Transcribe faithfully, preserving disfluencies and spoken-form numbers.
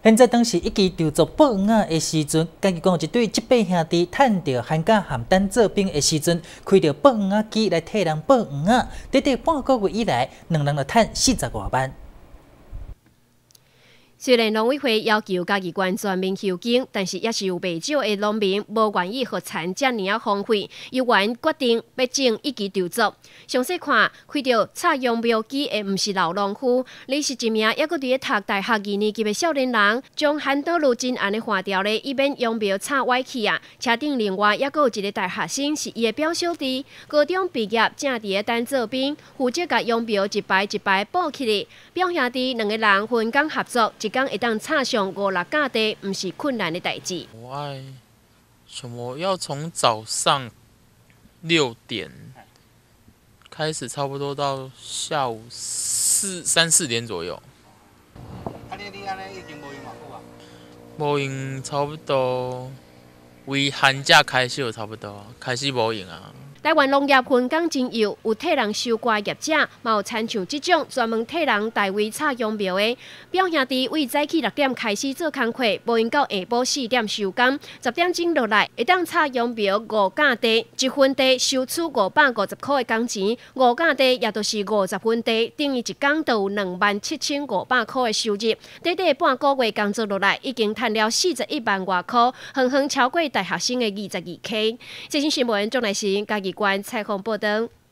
现在当时一支调作报案的时阵，家己讲有一对即八兄弟趁着寒假邯郸做兵的时阵，开着报案机来替人报案，短短半个月以来，两人就趁四十外万。 虽然农委会要求家己县全面休耕，但是也是有不少的农民无愿意和田遮尔啊荒废，有缘决定要整一支调作。详细看，开着插秧苗机的毋是老农夫，而是一名还阁伫咧读大学二年级的少年人，将旱道路真安尼划掉咧，以免秧苗插歪去啊。车顶另外还阁有一个大学生是伊的表小弟，高中毕业正伫咧等做兵，负责甲秧苗一排一排补起嚟。表兄弟两个人分工合作，一工会当插上五六架地，毋是困难的代志。 我爱什么？要从早上六点开始，差不多到下午四三四点左右。啊，你你安尼已经无用偌久啊？无用差不多，为寒假开始就差不多开始无用啊。 台湾农业分工真有，有替人收割业者，嘛有参像这种专门替人代为插秧苗的。表兄弟为早起六点开始做工课，无用到下晡四点收工，十点钟落来，会当插秧苗五架地，一分地收取五百五十块的工钱，五架地也就是五十分地，等于一工就有两万七千五百块的收入。短短半个月工作落来，已经赚了四十一万外块，远远超过大学生的二十二 K。最新新闻，钟来时家己。关采访报道。